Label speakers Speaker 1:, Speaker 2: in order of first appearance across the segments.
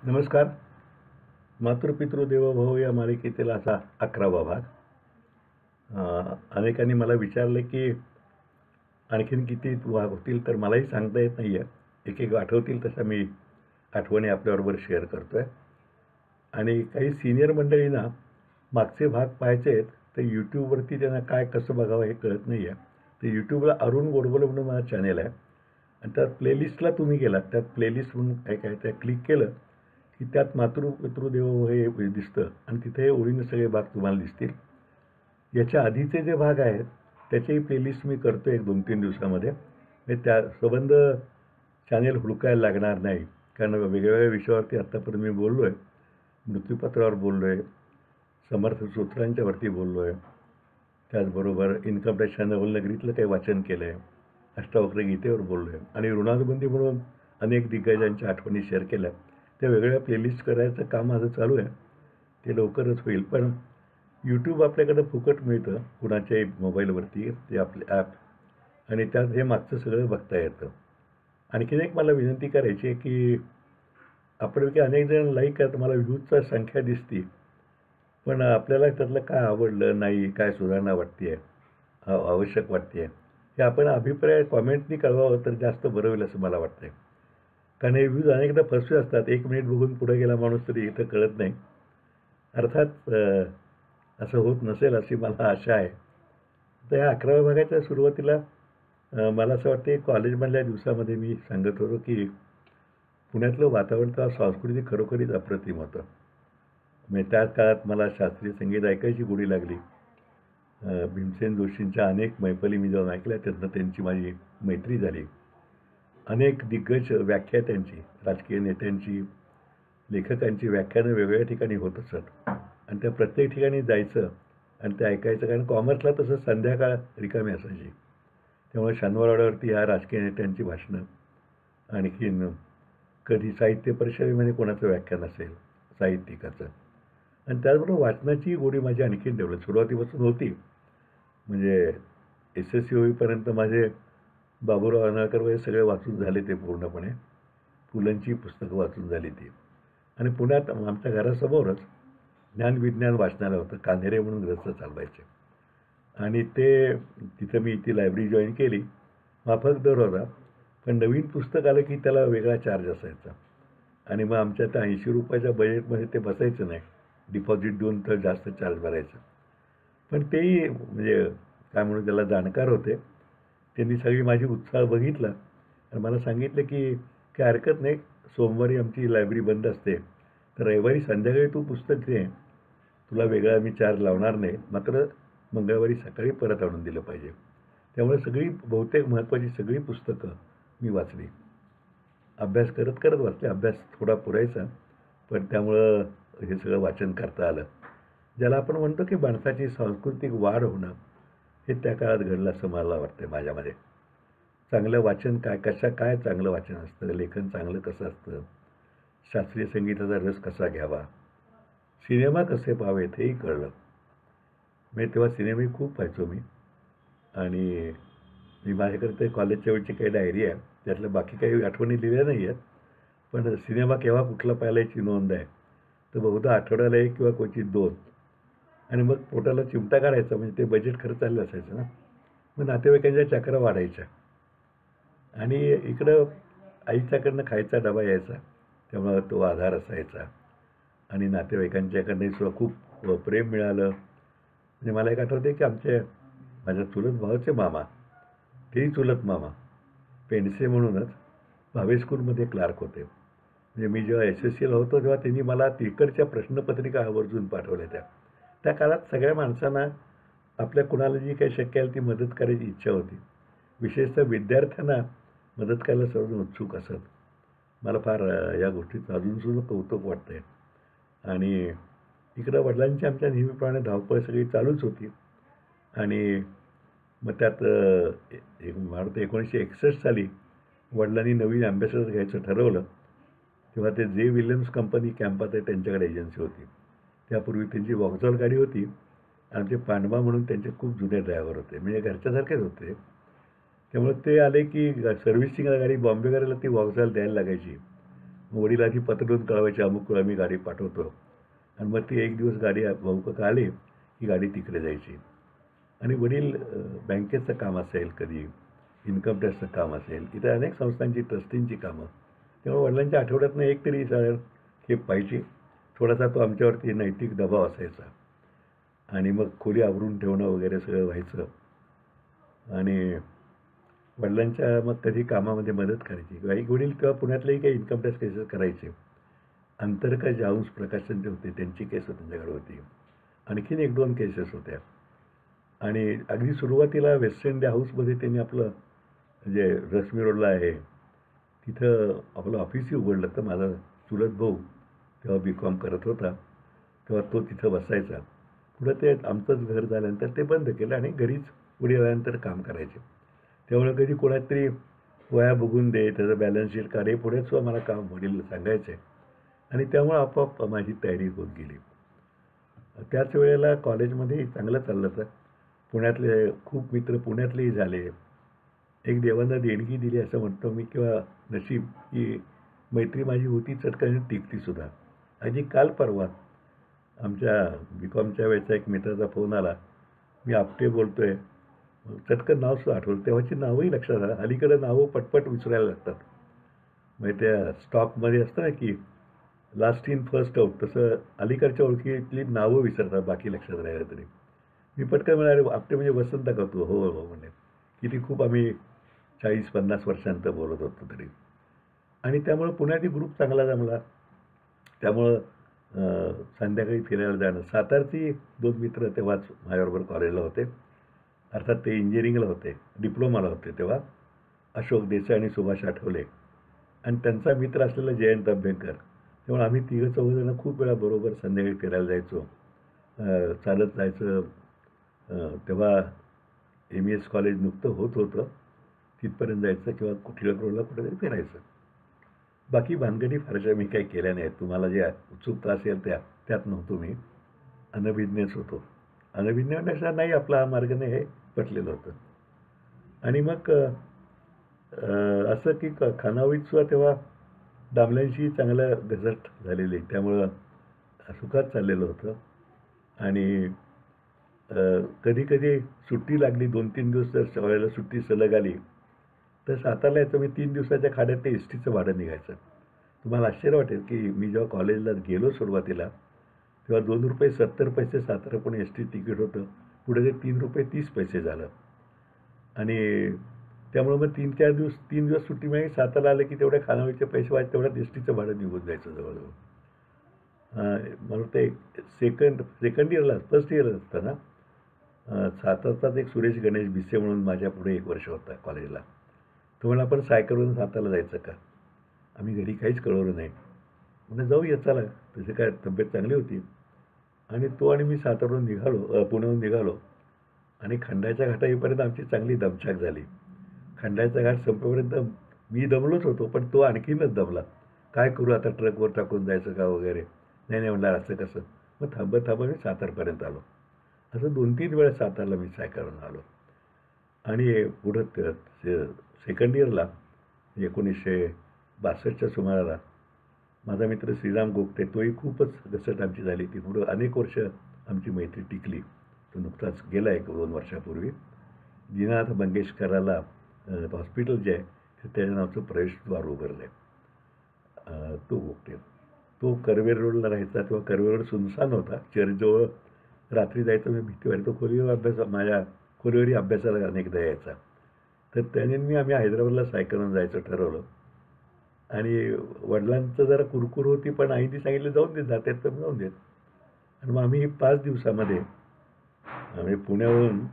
Speaker 1: नमस्कार. मातृपितृ देवो भव या मालिकेतील असा 11वा भाग. अनेकांनी मला विचारले की आणखीन किती भाग होतील, तर मलाही सांगता येत नाही आहे. एक आठवतील तशा मी आठवणी आपल्याबरोबर शेअर करतो आहे. आणि काही सीनियर मंडळींना मागचे भाग पाहायचे आहेत, तर यूट्यूबवरती त्यांना काय कसं बघावं हे कळत नाही आहे. तर यूट्यूबला अरुण गोडबोले म्हणून माझा चॅनेल आहे आणि त्यात प्लेलिस्टला तुम्ही गेलात, त्यात प्लेलिस्ट म्हणून काय काय त्या क्लिक केलं की त्यात मातृपितृदेवो हे दिसतं आणि तिथे ओळीने सगळे भाग तुम्हाला दिसतील. याच्या आधीचे जे भाग आहेत त्याचीही प्लेलिस्ट मी करतो एक 2-3 दिवसामध्ये. म्हणजे त्या संबंध चॅनेल हुडकायला लागणार नाही, कारण वेगवेगळ्या विषयावरती आत्तापर्यंत मी बोललो आहे. मृत्यूपत्रावर बोललो आहे, समर्थ सूत्रांच्यावरती बोललो आहे, त्याचबरोबर इन्कम टॅक्सच्या नवलनगरीतलं काही वाचन केलं आहे, अष्टावक्र गीतेवर बोललो आहे आणि ऋणानुबंधी म्हणून अनेक दिग्गजांच्या आठवणी शेअर केल्या. त्या वेगवेगळ्या प्लेलिस्ट करायचं काम माझं चालू आहे. ते लवकरच होईल. पण यूट्यूब आपल्याकडं फुकट मिळतं कुणाच्याही मोबाईलवरती, ते आपले ॲप, आणि त्यात हे मागचं सगळं बघता येतं. आणखीन एक मला विनंती करायची आहे की आपल्यापैकी अनेक जण लाईक करतात, मला व्ह्यूजचा संख्या दिसते, पण आपल्याला त्यातलं काय आवडलं नाही, काय सुधारणा वाटते आहे, आवश्यक वाटते आहे, हे आपण अभिप्राय कॉमेंटनी कळवावं तर जास्त बरं होईल असं मला वाटतं आहे. कारण हे व्ह्यूज अनेकदा फसवे असतात. 1 मिनिट बघून पुढे गेला माणूस तरी इथं कळत नाही. अर्थात असं होत नसेल अशी मला आशा आहे. तर या 11व्या भागाच्या सुरुवातीला मला असं वाटते कॉलेजमधल्या दिवसामध्ये मी सांगत होतो की पुण्यातलं वातावरण तेव्हा सांस्कृतिक खरोखरीच अप्रतिम होतं. म्हणजे त्याच काळात मला शास्त्रीय संगीत ऐकायची गोडी लागली. भीमसेन जोशींच्या अनेक मैफली मी जाऊन ऐकल्या, त्यातनं त्यांची माझी मैत्री झाली. अनेक दिग्गज व्याख्यात्यांची, राजकीय नेत्यांची, लेखकांची व्याख्यानं वेगवेगळ्या ठिकाणी होत असत आणि त्या प्रत्येक ठिकाणी जायचं आणि ते ऐकायचं. कारण कॉमर्सला तसं संध्याकाळ रिकामी असायची, त्यामुळे शनिवारवाड्यावरती ह्या राजकीय नेत्यांची भाषणं, आणखीन कधी साहित्य परिषदेमध्ये कोणाचं व्याख्यान असेल साहित्यिकाचं, आणि त्याचबरोबर वाचनाची गोडी माझी आणखीन डेव्हलप सुरुवातीपासून होती. म्हणजे SSC होईपर्यंत माझे बाबूराव अनाळकर वगैरे सगळे वाचून झाले, ते पूर्णपणे पुलंची पुस्तकं वाचून झाली ती. आणि पुण्यात आमच्या घरासमोरच ज्ञानविज्ञान वाचनालय होतं, कान्हेरे म्हणून ग्रस्त चालवायचे, आणि ते तिथं मी ती लायब्ररी जॉईन केली. माफक दर होता, पण नवीन पुस्तक आलं की त्याला वेगळा चार्ज असायचा आणि मग आमच्या त्या ₹80 बजेटमध्ये ते बसायचं नाही. डिपॉझिट देऊन तर जास्त चार्ज भरायचं. पण तेही म्हणजे काय म्हणून त्याला जाणकार होते. त्यांनी सगळी माझी उत्साह बघितला आणि मला सांगितलं की काय हरकत नाही, सोमवारी आमची लायब्ररी बंद असते, तर रविवारी संध्याकाळी तू पुस्तक घे, तुला वेगळा आम्ही चार्ज लावणार नाही, मात्र मंगळवारी सकाळी परत आणून दिलं पाहिजे. त्यामुळे सगळी बहुतेक महत्त्वाची सगळी पुस्तकं मी वाचली. अभ्यास करत करत वाचले. अभ्यास थोडा पुरायचा, पण त्यामुळं हे सगळं वाचन करता आलं. ज्याला आपण म्हणतो की माणसाची सांस्कृतिक वाढ होणं, हे त्या काळात घडलं असं मला वाटतं माझ्यामध्ये. चांगलं वाचन काय चांगलं वाचन असतं, लेखन चांगलं कसं असतं, शास्त्रीय संगीताचा रस कसा घ्यावा, सिनेमा कसे पाहावेत हेही कळलं. म्हणजे तेव्हा सिनेमाही खूप पाहायचो मी. आणि मी माझ्याकडे ते कॉलेजच्या वेळची काही डायरी आहे, त्यातल्या बाकी काही आठवणी लिहिल्या नाही आहेत. पण सिनेमा केव्हा कुठला पाहिला याची नोंद आहे. तर बहुधा आठवड्याला 1 किंवा क्वचित 2. आणि मग पोटाला चिमटा काढायचा, म्हणजे ते बजेट खरं चाललं असायचं ना. मग नातेवाईकांच्या चक्रा वाढायच्या आणि इकडं आईच्याकडनं खायचा डबा यायचा, त्यामुळं तो आधार असायचा. आणि नातेवाईकांच्याकडनंही सुद्धा खूप प्रेम मिळालं. म्हणजे मला एक आठवते की माझ्या चुलत भावाचे मामा, तेही चुलत मामा, पेंडसे म्हणूनच भावे स्कूलमध्ये क्लार्क होते. म्हणजे मी जेव्हा SSCला होतो तेव्हा त्यांनी मला तिकडच्या प्रश्नपत्रिका आवर्जून पाठवल्या. त्या काळात सगळ्या माणसांना आपल्या कुणाला जी काही शक्य आहे ती मदत करायची इच्छा होती. विशेषतः विद्यार्थ्यांना मदत करायला सर्वजण उत्सुक असत. मला फार या गोष्टीचं अजूनसुद्धा कौतुक वाटतं आहे. आणि इकडं वडिलांची आमच्या नेहमीप्रमाणे धावपळ सगळी चालूच होती. आणि मग त्यात मला वाटतं 1961 साली वडिलांनी नवीन ॲम्बॅसेडर घ्यायचं ठरवलं. तेव्हा ते जे विल्यम्स कंपनी कॅम्पात आहे त्यांच्याकडे एजन्सी होती. त्यापूर्वी त्यांची वॉक्झॉल गाडी होती आणि ते पांडवा म्हणून त्यांचे खूप जुने ड्रायव्हर होते, म्हणजे घरच्यासारखेच होते. त्यामुळे ते आले की सर्व्हिसिंगला गाडी बॉम्बे करायला ती वॉक्झॉल द्यायला लागायची. वडील आधी पत्र कळवायचे, अमुक वेळा मी गाडी पाठवतो. आणि मग ती एक दिवस गाडी भाऊ काका आले की गाडी तिकडे जायची. आणि वडील बँकेचं काम असेल, कधी इन्कम टॅक्सचं काम असेल, इतर अनेक संस्थांची ट्रस्टींची कामं. त्यामुळे वडिलांच्या आठवड्यातनं एक तरी साधारण खेप पाहिजे. थोडासा तो आमच्यावरती नैतिक दबाव असायचा. आणि मग खोली आवरून ठेवणं वगैरे सगळं व्हायचं. आणि वडिलांच्या मग कधी कामामध्ये मदत करायची. एक वडील तेव्हा पुण्यातलेही काही इन्कम टॅक्स केसेस करायचे. अंतरका जाऊस प्रकाशन जे होते त्यांची केस त्यांच्याकडे होती. आणखीन एक दोन केसेस होत्या. आणि अगदी सुरुवातीला वेस्ट इंडिया हाऊसमध्ये त्यांनी आपलं जे रश्मी रोडला आहे तिथं आपलं ऑफिसही उघडलं. तर माझा चुलत भाऊ तेव्हा B.Com करत होता, तेव्हा तो तिथं बसायचा. पुढं ते आमचंच घर झाल्यानंतर ते बंद केलं आणि घरीच पुढे आल्यानंतर काम करायचे. त्यामुळे कधी कोणातरी वया बघून दे, त्याचं बॅलन्स शीट काढे, पुढे सुद्धा मला काम वडील सांगायचे. आणि त्यामुळे आपोआप माझी तयारी होत गेली. त्याच वेळेला कॉलेजमध्येही चांगलं चाललं तर पुण्यातले खूप मित्र पुण्यातलेही झाले. एक देवानं देणगी दिली असं म्हणतो मी, किंवा नशीब, की मैत्री माझी होती चटकन टिकतीसुद्धा. अगदी काल परवा आमच्या B.Comच्या वेळेचा एक मित्राचा फोन आला. मी आपटे बोलतो आहे. चटकन नावसुद्धा आठवलं. तेव्हाची नावही लक्षात आलं. अलीकडे नावं पटपट विसरायला लागतात. म्हणजे त्या स्टॉकमध्ये असतं ना की लास्ट इन फर्स्ट आऊट, तसं अलीकडच्या ओळखीतली नावं विसरतात, बाकी लक्षात राहिलं तरी. मी पटकन म्हणाले, आपटे म्हणजे वसंत का तू? हो हो म्हणे. किती खूप आम्ही 40-50 वर्षांत बोलत होतो तरी. आणि त्यामुळं पुण्यातील ग्रुप चांगला जमला. त्यामुळं संध्याकाळी फिरायला जाणं. सातारची 2 मित्र तेव्हाच माझ्याबरोबर कॉलेजला होते. अर्थात ते इंजिनिअरिंगला होते, डिप्लोमाला होते तेव्हा. अशोक देसाई आणि सुभाष आठवले. आणि त्यांचा मित्र असलेला जयंत अभ्यंकर. त्यामुळे आम्ही तिघं-चौघंजणं खूप वेळा बरोबर संध्याकाळी फिरायला जायचो. चालत जायचं. तेव्हा MES कॉलेज नुकतं होत होतं. तिथपर्यंत जायचं किंवा टिळक रोडला कुठेतरी फिरायचं. बाकी भानगडी फारशा मी काही केल्या नाहीत. तुम्हाला जे उत्सुकता असेल त्यात नव्हतो मी. अनभिज्ञच होतो. अनभिज्ञपेक्षा नाही, आपला हा मार्ग नाही, हे पटलेलं होतं. आणि मग असं की खानावळीतसुद्धा तेव्हा दामल्यांशी चांगलं घसट झालेली. त्यामुळं सुखात चाललेलं होतं. आणि कधी कधी सुट्टी लागली, 2-3 दिवस जर वेळेला सुट्टी सलग आली तर सातारला यायचं. मी 3 दिवसाच्या खाड्यात ते एस टीचं भाडं निघायचं. तुम्हाला आश्चर्य वाटेल की मी जेव्हा कॉलेजला गेलो सुरुवातीला, तेव्हा ₹2.70 Satara Pune S T ticket होतं. पुढे ते ₹3.30 झालं. आणि त्यामुळे मग 3 दिवस सुट्टी मिळाली. सातारला आलं की तेवढ्या खानावळीचे पैसे व्हायचे, तेवढ्यात एस टीचं भाडं निघून जायचं जवळजवळ. मला ते सेकंड इयरला, फर्स्ट इयरला असताना सातारचाच एक सुरेश गणेश भिसे म्हणून माझ्या पुढे 1 वर्ष होता कॉलेजला. तो म्हणला, आपण सायकलवरून सातारला जायचं का? आम्ही घरी काहीच कळवलं नाही. म्हणजे जाऊया चला, तशी काय तब्येत चांगली होती. आणि तो आणि मी सातारवरून निघालो, पुण्याहून निघालो. आणि खंडाच्या घाटा येईपर्यंत आमची चांगली दमछाक झाली. खंडाचा घाट संपेपर्यंत मी दमलोच होतो, पण तो आणखीनच दमला. काय करू आता, ट्रकवर टाकून जायचं का वगैरे. नाही म्हणणार, असं कसं. मग थांबत मी सातारपर्यंत आलो. असं 2-3 वेळा सातारला मी सायकलवरून आलो. आणि पुढं सेकंड इयरला 1962च्या सुमाराला माझा मित्र श्रीराम गोगटे, तोही खूपच घसट आमची झाली. ती पुढं अनेक वर्ष आमची मैत्री टिकली. तो नुकताच गेला 1-2 वर्षापूर्वी. दीनानाथ मंगेशकराला हॉस्पिटल जे आहे त्याच्या नावाचं प्रवेशद्वार उभारलं आहे. तो गोगटे, तो कर्वेर रोडला राहायचा. तेव्हा कर्वेर रोड सुनसान होता. चर्चजवळ रात्री जायचं, मी भीती वाटतो. तो माझ्या खोलीवरही अभ्यासाला अनेकदा यायचा. तर त्याने आम्ही हैदराबादला सायकलवरून जायचं ठरवलं. आणि वडिलांचं जरा कुरकुर होती, पण आईने सांगितलं जाऊन देत, जातात तर जाऊन देत. आणि मग आम्ही 5 दिवसामध्ये आम्ही पुण्यावरून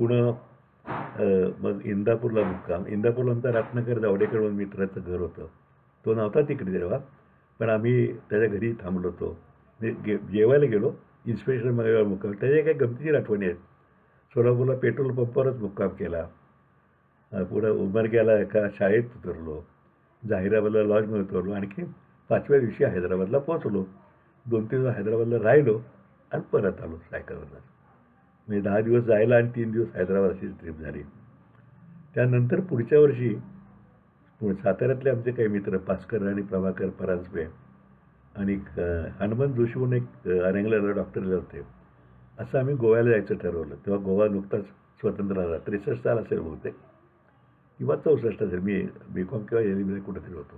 Speaker 1: मग इंदापूरला मुक्काम. इंदापूरला आमचा रत्नाकर जावडेकर म्हणून मित्राचं घर होतं. तो नव्हता तिकडे तेव्हा, पण आम्ही त्याच्या घरी थांबलो होतो. जेवायला गेलो. इन्स्पेक्टर मागेवर मुक्काम. त्याच्या काही गमतीशीर आठवणी आहेत. सोलापूरला पेट्रोल पंपावरच मुक्काम केला. पुढं उमरग्याला एका शाळेत उतरलो. जाहिराबादला लॉजमध्ये उतरलो. आणखी 5व्या दिवशी हैदराबादला पोहोचलो. 2-3 दिवस हैदराबादला राहिलो आणि परत आलो सायकलवरनं. म्हणजे 10 दिवस जायला आणि 3 दिवस हैदराबाद अशी ट्रिप झाली. त्यानंतर पुढच्या वर्षी साताऱ्यातले आमचे काही मित्र भास्कर आणि प्रभाकर परांजपे आणि हनुमंत जोशी म्हणून एक रँगलर डॉक्टरले होते. असं आम्ही गोव्याला जायचं ठरवलं. तेव्हा गोवा नुकताच स्वतंत्र झाला. 63 साल असेल बहुतेक किंवा 64 असेल. मी बी.कॉम किंवा एल.बी. कुठेतरी होतो.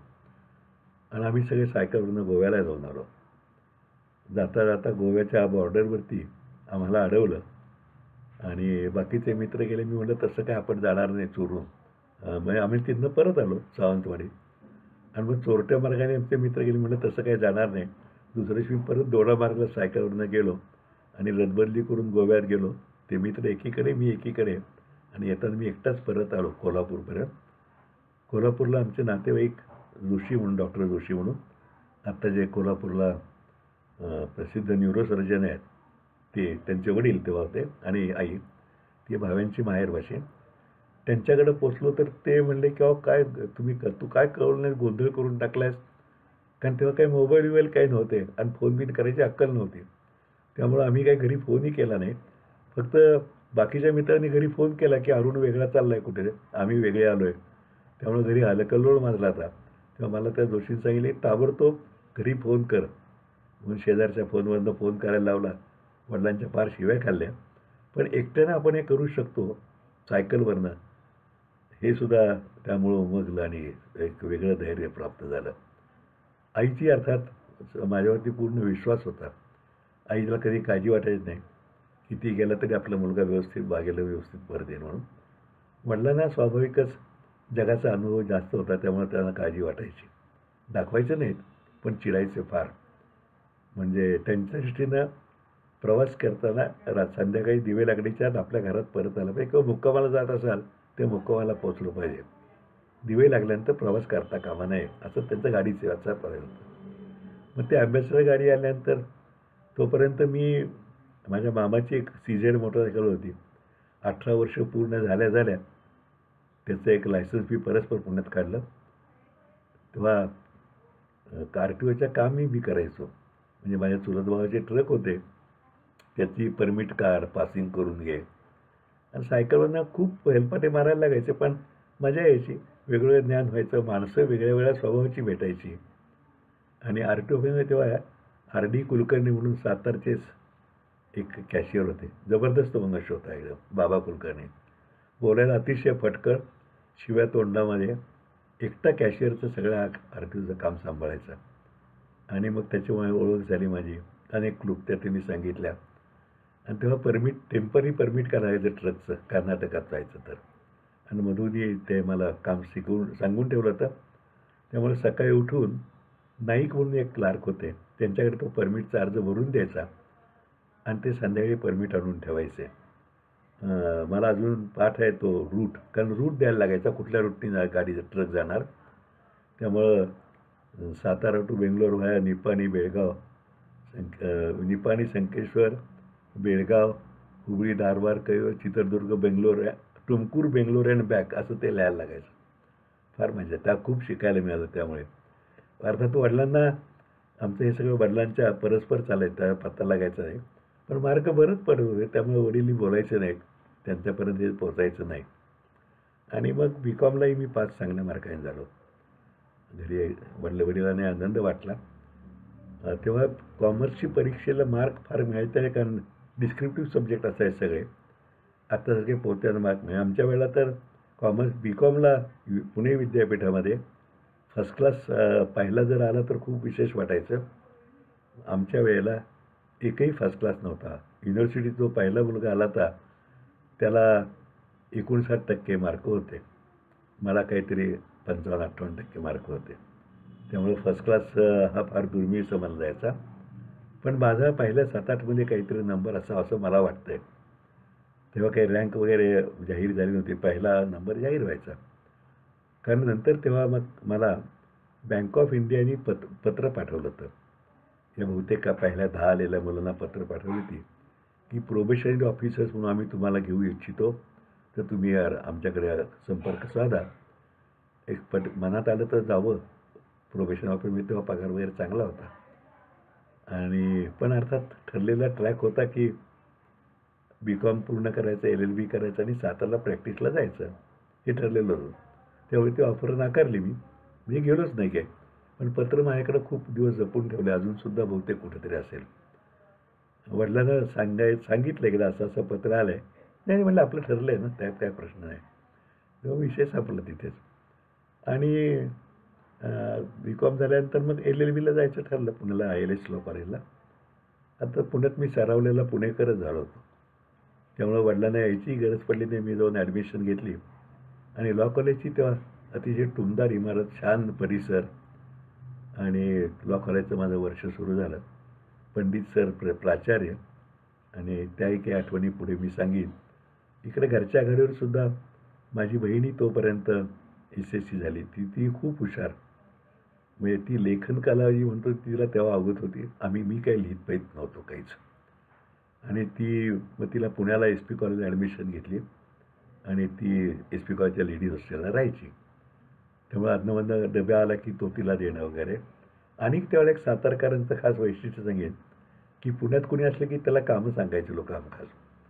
Speaker 1: आणि आम्ही सगळे सायकलवरनं गोव्याला जाऊन आलो. जाता जाता गोव्याच्या बॉर्डरवरती आम्हाला अडवलं आणि बाकीचे मित्र गेले. मी म्हटलं तसं काय आपण जाणार नाही चोरून. मग आम्ही तिथनं परत आलो सावंतवाडी. आणि मग चोरट्या मार्गाने आमचे मित्र गेले. म्हटलं तसं काही जाणार नाही. दुसऱ्या दिवशी परत दोडा मार्गला सायकलवरनं गेलो आणि रदबदली करून गोव्यात गेलो. ते मित्र एकीकडे, मी एकीकडे. आणि येताना मी एकटाच परत आलो कोल्हापूरपर्यंत. कोल्हापूरला आमचे नातेवाईक जोशी म्हणून, डॉक्टर जोशी म्हणून, आत्ता जे कोल्हापूरला प्रसिद्ध न्यूरोसर्जन आहेत ते, त्यांचे वडील तेव्हा होते आणि आई, ती भाव्यांची माहेरभाषी. त्यांच्याकडे पोचलो तर ते म्हणले की अहो काय तू काय कळवलं नाही, गोंधळ करून टाकलायस. कारण तेव्हा काही मोबाईल बिबाईल काही नव्हते आणि फोन बिन करायची अक्कल नव्हती. त्यामुळं आम्ही काही घरी फोनही केला नाही. फक्त बाकीच्या मित्रांनी घरी फोन केला की अरुण वेगळा चालला आहे कुठे, आम्ही वेगळे आलो आहे. त्यामुळे घरी हलकल्लोळ माजला होता. तेव्हा मला त्या जोशींनी सांगितले ताबडतोब घरी फोन कर. म्हणून शेजारच्या फोनवरनं फोन करायला लावला. वडिलांच्या फार शिव्या खाल्ल्या. पण एकट्यानं आपण हे करू शकतो सायकलवरनं, हे सुद्धा त्यामुळं उमगलं आणि एक वेगळं धैर्य प्राप्त झालं. आईची अर्थात माझ्यावरती पूर्ण विश्वास होता. आईला कधी काळजी वाटायची नाही. किती गेला तरी आपला मुलगा व्यवस्थित वागेल, व्यवस्थित परत येईल म्हणून. वडिलांना स्वाभाविकच जगाचा अनुभव जास्त होता. त्यामुळे त्यांना काळजी वाटायची. दाखवायचं नाहीत पण चिडायचे फार. म्हणजे त्यांच्या दृष्टीनं प्रवास करताना संध्याकाळी दिवे लागणीच्या आत आपल्या घरात परत आलं पाहिजे किंवा मुक्कामाला जात असाल ते मुक्कामाला पोचलं पाहिजे. दिवे लागल्यानंतर प्रवास करता कामा नये असं त्यांचं गाडीचे असा पर्याय होता. मग ते अँबॅसेडर गाडी आल्यानंतर तोपर्यंत मी, माझ्या मामाची एक CZ मोटरसायकल होती. 18 वर्ष पूर्ण झाल्या त्याचं एक लायसन्स मी परस्पर पुण्यात काढलं. तेव्हा RTOच्या काम मी करायचो. म्हणजे माझ्या चुलत भावाचे ट्रक होते, त्याची परमिट काढ, पासिंग करून घे. आणि सायकलवरनं खूप हेलपाटे मारायला लागायचे पण मजा यायची. वेगवेगळं ज्ञान व्हायचं. माणसं वेगळ्या वेगळ्या स्वभावाची भेटायची. आणि RTOमध्ये तेव्हा RD कुलकर्णी म्हणून सातारचेच एक कॅशियर होते. जबरदस्त मनुष्य होता एकदम, बाबा कुलकर्णी. बोलायला अतिशय फटकळ, शिव्या तोंडामध्ये. एकटा कॅशियरचं सगळं RTOचं काम सांभाळायचं. आणि मग त्याच्यामुळे ओळख झाली माझी. अनेक क्लुप्त्या त्यांनी सांगितल्या. आणि तेव्हा टेम्पररी परमिट करायचं ट्रकचं, कर्नाटकात जायचं तर. आणि मधूनही ते मला काम सांगून ठेवलं होतं. त्यामुळे सकाळी उठून नाईक म्हणून एक क्लार्क होते, त्यांच्याकडे तो परमिटचा अर्ज भरून द्यायचा आणि ते संध्याकाळी परमिट आणून ठेवायचे. मला अजून पाठ आहे तो रूट, कारण रूट द्यायला लागायचा कुठल्या रूटनी गाडी ट्रक जाणार. त्यामुळं Satara to Bangalore via Nipani Belgaum, Nipani Sankeshwar Belgaum, Hubli Dharwad Kaiwar Chitradurga Bangalore, Tumkur Bangalore and back असं ते लिहायला लागायचं. फार मजा, त्या खूप शिकायला मिळालं. त्यामुळे अर्थात वडिलांना, आमचं हे सगळं वडिलांच्या परस्पर चालायचं, त्या पत्ता लागायचा नाही. पण मार्क बरंच पडत होते. त्यामुळे वडीलही बोलायचे नाहीत, त्यांच्यापर्यंत हे पोचायचं नाही. आणि मग B.कॉमलाही मी 5 चांगल्या मार्काने झालो. घरी वडिलांनी आनंद वाटला. तेव्हा कॉमर्सची परीक्षेला मार्क फार मिळायचे कारण डिस्क्रिप्टिव्ह सब्जेक्ट असायचे सगळे. आत्तासारखे पोत्यानं मार्क नाही. आमच्या वेळेला तर B.कॉमला पुणे विद्यापीठामध्ये फर्स्ट क्लास पहिला जर आला तर खूप विशेष वाटायचं. आमच्या वेळेला एकही फर्स्ट क्लास नव्हता. युनिव्हर्सिटीत जो पहिला मुलगा आला होता त्याला 59% मार्क होते. मला काहीतरी 55-58% मार्क होते. त्यामुळे फर्स्ट क्लास हा फार दुर्मिळ समजला जायचा. पण माझा पहिल्या 7-8मध्ये काहीतरी नंबर असा असं मला वाटतंय. तेव्हा काही रँक वगैरे जाहीर झाली नव्हती. पहिला नंबर जाहीर व्हायचा. कारण नंतर तेव्हा मग मला बँक ऑफ इंडियाने पत्र पाठवलं होतं. या बहुतेक पहिल्या 10 आलेल्या मुलांना पत्र पाठवली होती की प्रोबेशनरी ऑफिसर्स म्हणून आम्ही तुम्हाला घेऊ इच्छितो, तर तुम्ही आमच्याकडे संपर्क साधा. एक मनात आलं तर जावं. प्रोबेशन ऑफिसमध्ये तेव्हा पगार वगैरे चांगला होता. आणि पण अर्थात ठरलेला ट्रॅक होता की B.कॉम पूर्ण करायचं, LLB करायचं आणि सातारला प्रॅक्टिसला जायचं, हे ठरलेलं होतं. त्यावेळी ती ऑफर नाकारली मी. म्हणजे गेलोच नाही काय. पण पत्र माझ्याकडे खूप दिवस जपून ठेवले. अजूनसुद्धा बहुतेक कुठेतरी असेल. वडिलांना सांगितलं एकदा असं-असं पत्र आलं आहे. नाही म्हटलं आपलं ठरलं आहे ना, त्यात काय प्रश्न नाही. तेव्हा विषय संपला तिथेच. आणि बी.कॉम झाल्यानंतर मग एल-एल-बीला जायचं ठरलं पुण्याला ILS लॉ कॉलेजला. आता पुण्यात मी सरावलेला पुणेकरच झालो होतो. त्यामुळं वडिलांना यायची गरज पडली नाही. मी जाऊन ॲडमिशन घेतली आणि लॉ कॉलेजची तेव्हा अतिशय टुमदार इमारत, छान परिसर आणि लॉ कॉलेजचं माझं वर्ष सुरू झालं. पंडित सर प्राचार्य आणि त्याही काही आठवणी पुढे मी सांगेन. इकडे घरच्या घरीवर सुद्धा माझी बहिणी तोपर्यंत SSC झाली. ती खूप हुशार. म्हणजे ती लेखन कला जी म्हणतो तिला तेव्हा अवगत होती. मी काही लिहित पाहित नव्हतो काहीच. आणि मग तिला पुण्याला SP कॉलेजला ॲडमिशन घेतली आणि ती SP कॉलेजच्या लेडीज हॉस्टेलला राहायची. त्यामुळे अधनं डब्या आला की तो तिला देणं वगैरे. आणि तेवढं एक सातारकरांचं खास वैशिष्ट्य सांगेन की पुण्यात कुणी असलं की त्याला कामं सांगायची लोक खास.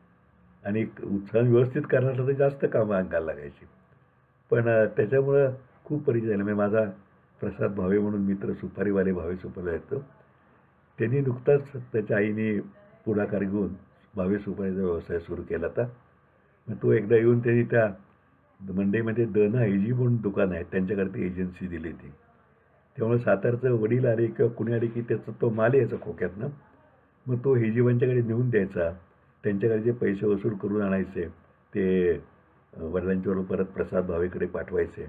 Speaker 1: आणि उत्साह व्यवस्थित करण्यासाठी जास्त कामं अंगाला लागायची. पण त्याच्यामुळं खूप परिचय झाला. म्हणजे माझा प्रसाद भावे म्हणून मित्र, सुपारीवाले भावे सुपारीला येतो. त्यांनी नुकताच त्याच्या आईने पुढाकार घेऊन भावे सुपारीचा व्यवसाय सुरू केला होता. मग तो एकदा येऊन त्यांनी त्या मंडईमध्ये IG म्हणून दुकान आहे, त्यांच्याकडे ती एजन्सी दिली होती. त्यामुळे सातारचं वडील आले किंवा कुणी आले की त्याचा तो माल यायचा खोक्यातनं. मग तो हेजीवांच्याकडे नेऊन द्यायचा. त्यांच्याकडे जे पैसे वसूल करून आणायचे ते वडिलांच्याबरोबर परत प्रसाद भावेकडे पाठवायचे.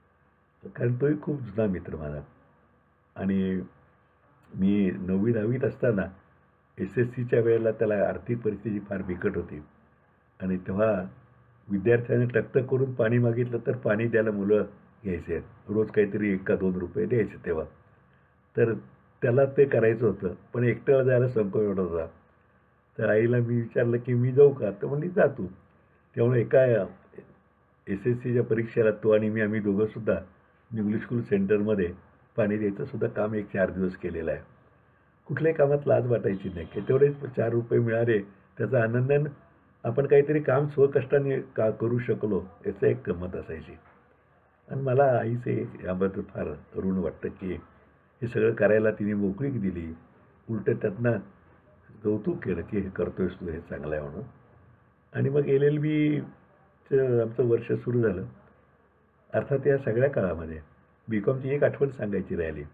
Speaker 1: कारण तोही खूप जुना मित्र माझा. आणि मी 9वी-10वीत असताना SSCच्या वेळेला त्याला आर्थिक परिस्थिती फार बिकट होती. आणि तेव्हा विद्यार्थ्यांनी टकटक करून पाणी मागितलं तर पाणी द्यायला मुलं घ्यायचे. रोज काहीतरी 1 का 2 रुपये द्यायचे तेव्हा. तर त्याला ते करायचं होतं. पण एकट्याला जायला संकोच एवढा होता. तर आईला मी विचारलं की मी जाऊ का? तर म्हणली जा तू. त्यामुळे एका SSCच्या परीक्षेला तो आणि आम्ही दोघंसुद्धा इंग्लिश स्कूल सेंटरमध्ये पाणी द्यायचं सुद्धा काम 4 दिवस केलेलं आहे. कुठल्याही कामात लाज वाटायची नाही की तेवढेच 4 रुपये मिळाले त्याचा आनंदानं आपण काहीतरी काम स्वकष्टाने करू शकलो याचं एक गंमत असायची. आणि मला आईचे याबद्दल फार ऋण वाटतं की हे सगळं करायला तिने मोकळीक दिली. उलटं त्यातनं कौतुक केलं की हे करतोयस तू, हे चांगलं आहे म्हणून. आणि मग LLBचं आमचं वर्ष सुरू झालं. अर्थात या सगळ्या काळामध्ये B.कॉमची एक आठवण सांगायची राहिली.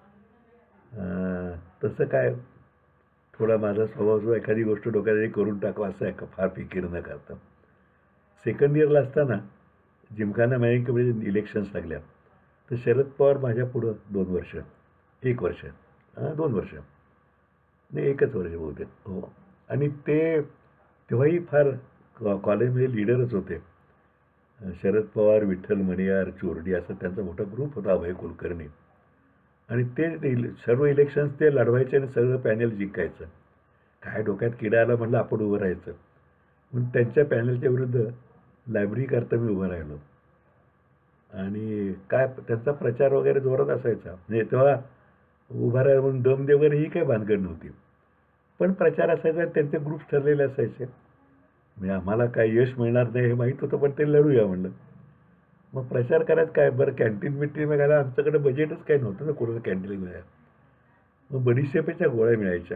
Speaker 1: तसं काय थोडा माझा स्वभाव जो एखादी गोष्ट डोक्यात करून टाकावं असं आहे का, फार फिकीर न करता. सेकंड इयरला असताना जिमखाना बँकेमध्ये इलेक्शन्स लागल्या. तर शरद पवार माझ्या पुढं 2 वर्ष, 1 वर्ष, 2 वर्ष नाही 1च वर्ष बहुतेक. हो. आणि तेव्हाही फार कॉलेजमध्ये लीडरच होते. शरद पवार, विठ्ठल मणियार, चोरडी असं त्यांचा मोठा ग्रुप होता, अभय कुलकर्णी. आणि ते सर्व इलेक्शन्स ते लढवायचे आणि सगळं पॅनेल जिंकायचं. काय डोक्यात किडा आला म्हटलं आपण उभं राहायचं. म्हणून त्यांच्या पॅनेलच्या विरुद्ध लायब्ररीकरता मी उभं राहिलो. आणि काय त्यांचा प्रचार वगैरे जोरात असायचा. म्हणजे तेव्हा उभा राहायला म्हणून दम दे वगैरे ही काही भानगड नव्हती. पण प्रचार असायचा, त्यांचे ग्रुप्स ठरलेले असायचे. म्हणजे आम्हाला काय यश मिळणार नाही हे माहीत होतं, पण ते लढूया म्हणलं. मग प्रचार करायचं काय, बरं कॅन्टीन बिन्टीन मिळायला आमच्याकडे बजेटच काही नव्हतं ना कोणाला कॅन्टीन मिळायला. मग बडीशेपेच्या गोळ्या मिळायच्या.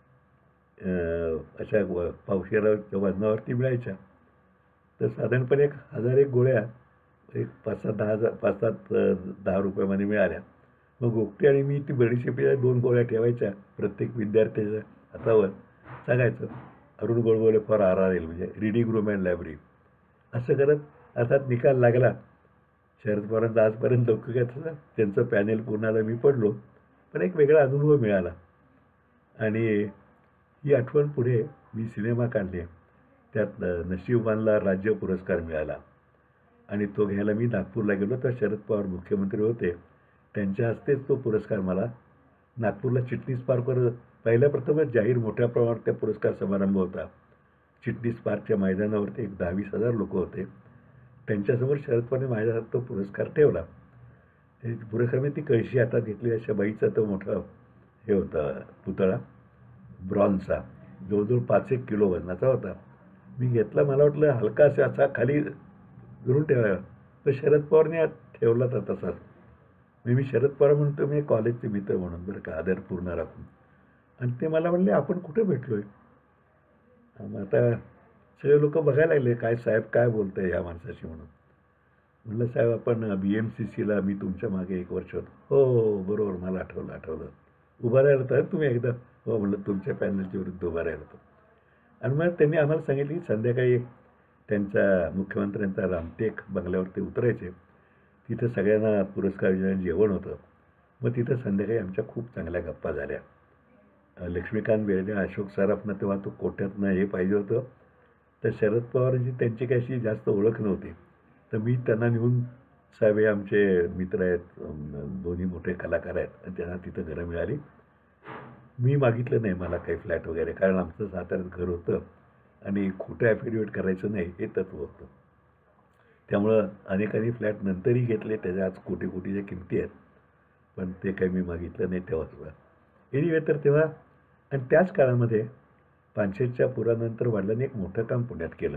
Speaker 1: अशा पावशेरा वजनावरती मिळायच्या. तर साधारणपणे 1000 गोळ्या 5-7 रुपयामध्ये मिळाल्या. मग गोगटे आणि मी ती बडीशेपेच्या 2 गोळ्या ठेवायच्या प्रत्येक विद्यार्थ्याच्या हातावर. सांगायचं अरुण गोडबोले फॉर RRL म्हणजे रिडिंग रूम अँड लायब्ररी. असं करत अर्थात निकाल लागला. शरद पवारांचा आजपर्यंत लोक घेतलं, त्यांचं पॅनेल पूर्णाला मी पडलो. पण एक वेगळा अनुभव मिळाला. आणि ही आठवण पुढे मी सिनेमा काढले. त्यात नशीबवानला राज्य पुरस्कार मिळाला. आणि तो घ्यायला मी नागपूरला गेलो तर शरद पवार मुख्यमंत्री होते. त्यांच्या हस्तेच तो पुरस्कार मला नागपूरला चिटणीस पार्कवर पहिल्या प्रथमच जाहीर मोठ्या प्रमाणात त्या पुरस्कार समारंभ होता. चिटणीस पार्कच्या मैदानावरती 10-20 हजार लोक होते. त्यांच्यासमोर शरद पवारने माझ्या हातात तो पुरस्कार ठेवला. पुरस्कार मी ती कळशी हातात घेतली. अशा बाईचा तो मोठा हे होता पुतळा ब्रॉन्झचा, जवळजवळ 5-1 किलो वजनाचा होता. मी घेतला. मला वाटलं हलका असा खाली धरून ठेवायला, तर शरद पवारने ठेवला तर तसाच. मी शरद पवार म्हणतो, मी कॉलेजचे मित्र म्हणून बरं का, आदरपूर्ण राखून. आणि ते मला म्हणले, आपण कुठं भेटलोय? मग आता सगळे लोक बघायला लागले, काय साहेब काय बोलताय ह्या माणसाशी म्हणून. म्हणलं, साहेब आपण BMCCला मी तुमच्या मागे 1 वर्ष होतो. हो हो हो, बरोबर, मला आठवलं. उभा राहिला होता तुम्ही एकदा? हो म्हणलं, तुमच्या पॅनलच्या विरुद्ध उभा राहिला होतो. आणि मग त्यांनी आम्हाला सांगितलं की संध्याकाळी त्यांच्या मुख्यमंत्र्यांचा रामटेक बंगल्यावरती उतरायचे. तिथं सगळ्यांना पुरस्कार जेवण होतं. मग तिथं संध्याकाळी आमच्या खूप चांगल्या गप्पा झाल्या. लक्ष्मीकांत बेर्डे, अशोक सराफनं तेव्हा तो कोट्यातनं हे पाहिजे होतं. तर शरद पवारांची त्यांची काही अशी जास्त ओळख नव्हती. तर मी त्यांना नेऊन, साहेब हे आमचे मित्र आहेत, दोन्ही मोठे कलाकार आहेत, आणि त्यांना तिथं घरं मिळाली. मी मागितलं नाही मला काही फ्लॅट वगैरे, कारण आमचं साताऱ्यात घर होतं आणि खोटं ॲफिडेविट करायचं नाही हे तत्व होतं. त्यामुळं अनेकांनी फ्लॅट नंतरही घेतले, त्याच्या आज कोटीच्या किमती आहेत. पण ते काही मी मागितलं नाही तेव्हा. एनिवे, तर तेव्हा आणि त्याच काळामध्ये पानशेतच्या पुरानंतर वडिलांनी एक मोठं काम पुण्यात केलं.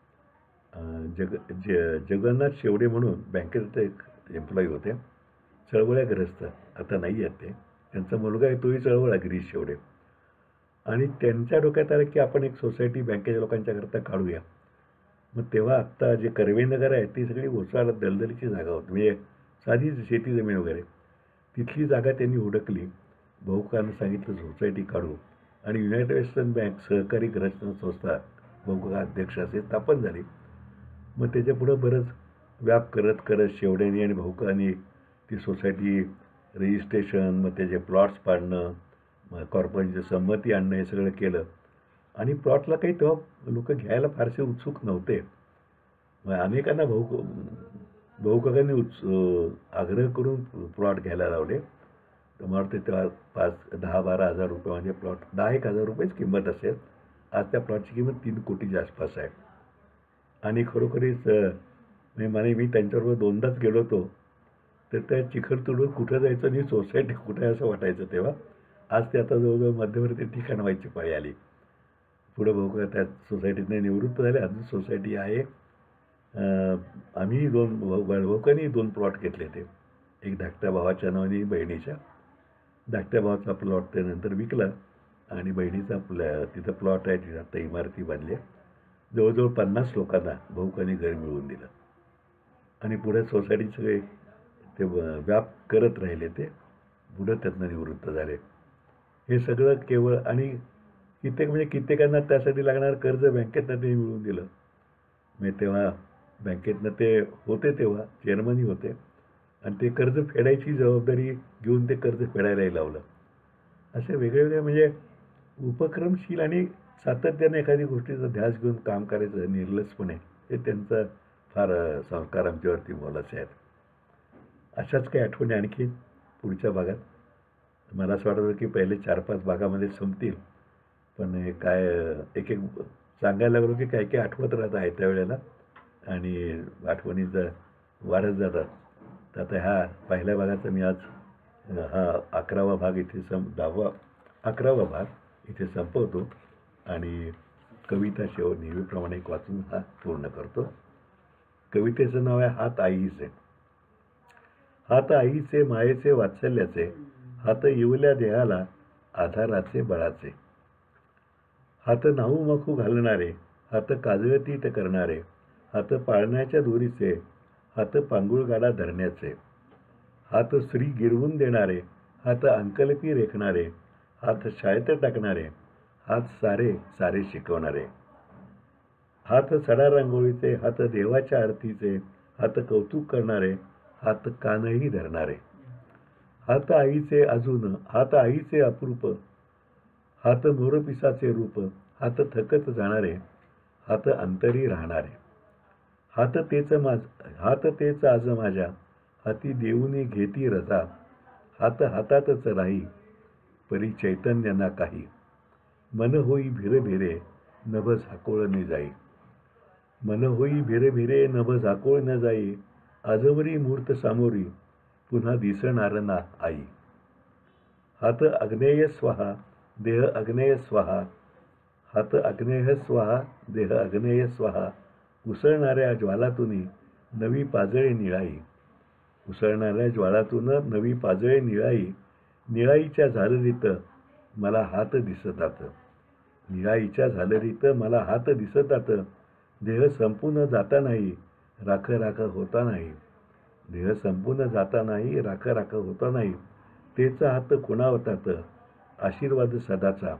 Speaker 1: जगन्नाथ शेवडे म्हणून बँकेत एक एम्प्लॉई होते, चळवळ्याग्रस्त, आता नाही आहेत ते. त्यांचा मुलगा आहे, तोही चळवळा, गिरीश शेवडे. आणि त्यांच्या डोक्यात आलं की आपण एक सोसायटी बँकेच्या लोकांच्याकरता काढूया. मग तेव्हा आत्ता जे कर्वेनगर आहे ती सगळी ओसाड दलदलीची जागा होती, म्हणजे साधी शेती जमीन वगैरे. तिथली जागा त्यांनी हुडकली. भाऊकांना सांगितलं सोसायटी काढू, आणि युनायटेड वेस्टर्न बँक सहकारी ग्रहस्थान संस्था भाऊका अध्यक्ष असे स्थापन झाली. मग त्याच्यापुढं बरंच व्याप करत शेवड्यांनी आणि भाऊकांनी ती सोसायटी रजिस्ट्रेशन, मग त्याचे प्लॉट्स पाडणं, मग कॉर्पोरेशनची संमती आणणं, हे सगळं केलं. आणि प्लॉटला काही तेव्हा लोक घ्यायला फारसे उत्सुक नव्हते. मग अनेकांना भाऊकाकांनी आग्रह करून प्लॉट घ्यायला लावले. तर मला वाटते तेव्हा 10-12 हजार रुपये प्लॉट, 10-1 हजार रुपयेच किंमत असेल. आज त्या प्लॉटची किंमत 3 कोटीच्या आसपास आहे. आणि खरोखरीच मी त्यांच्याबरोबर 2दाच गेलो होतो. तर त्या चिखलतोडून कुठं जायचं आणि सोसायटी कुठं आहे असं वाटायचं तेव्हा. आज ते आता जवळजवळ मध्यवर्ती ठिकाण व्हायची पाळी आली. पुढं भाऊ त्या सोसायटीतनं निवृत्त झाले, अजून सोसायटी आहे. आम्ही भाऊकांनी 2 प्लॉट घेतले ते, एक धाकट्या भावाच्या नावाने, बहिणीच्या. धाकट्या भावाचा प्लॉट ते नंतर विकला, आणि बहिणीचा तिथं प्लॉट आहे, तिथं आता इमारती बांधल्या. जवळजवळ 50 लोकांना भाऊकांनी घर मिळवून दिलं. आणि पुढे सोसायटी सगळे ते व्याप करत राहिले. ते पुढं त्यातनं निवृत्त झाले. हे सगळं केवळ, आणि कित्येकांना त्यासाठी लागणारं कर्ज बँकेतनं ते मिळवून दिलं. म्हणजे तेव्हा बँकेतनं ते होते, तेव्हा चेअरमनही होते, आणि ते कर्ज फेडायची जबाबदारी घेऊन ते कर्ज फेडायलाही लावलं. असे वेगवेगळे म्हणजे उपक्रमशील आणि सातत्याने एखादी गोष्टीचा ध्यास घेऊन काम करायचं निर्लसपणे, हे त्यांचा फार संस्कार आमच्यावरती मोलाचे आहेत. अशाच काही आठवणी आणखी पुढच्या भागात. मला असं वाटतं की पहिले 4-5 भागामध्ये संपतील, पण हे काय एक सांगायला लागलो की काय आठवत राहतं आहे त्या वेळेला, आणि आठवणीचं वाढत जातात. तर आता ह्या पहिल्या भागाचा मी आज हा 11वा भाग इथे 11वा भाग इथे संपवतो, आणि कविता नेहमीप्रमाणे एक वाचून हा पूर्ण करतो. कवितेचं नाव आहे हात आईचे. हात आईचे, मायेचे, वात्सल्याचे, हात येवल्या देहाला आधाराचे, बळाचे. हात नाहू मखू घालणारे, हात काजळतीट करणारे, हात पाळण्याच्या दोरीचे, हात पांगुळगाडा धरण्याचे. हात श्री गिरवून देणारे, हात अंकलपी रेखणारे, हात शाळेत टाकणारे, हात सारे शिकवणारे. हात सडा रांगोळीचे, हात देवाच्या आरतीचे, हात कौतुक करणारे, हात कानही धरणारे. हात आईचे अजून, हात आईचे अप्रूप, हात मोरपिसाचे रूप, हात थकत जाणारे, हात अंतरी राहणारे. हात तेच आज माझ्या, हाती देऊनी घेती रजा, हात हातातच राही, परी चैतन्य ना काही. मन होई भिरभिरे, नभ झाकोळणे जाई. मन होई भिरभिरे, नभ झाकोळणे जाई, आजवरी मूर्त सामोरी, पुन्हा दिसणार ना आई. हात अग्नेय स्वाहा, देह अग्नेय स्वाहा, हात अग्नेय स्वाहा, देह अग्नेय स्वाहा, उसळणाऱ्या ज्वालातुनी नवी पाजळे निळाई. उसळणाऱ्या ज्वाळातून नवी पाजळे निळाई. निळाईच्या झालरीत मला हात दिसतात. निळाईच्या झालरीत मला हात दिसतात. देह संपून जाता नाही, राख राख होता नाही. देह संपून जाता नाही, राख राख होता नाही. तेच हात खुणावतात आशीर्वाद सदाचा.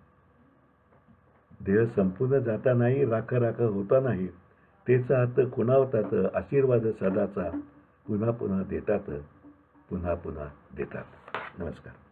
Speaker 1: देह संपून जाता नाही, राख राख होता नाही. तेच हात खुणावतात आशीर्वाद सदाचा. पुन्हा पुन्हा देतात, पुन्हा पुन्हा देतात. नमस्कार.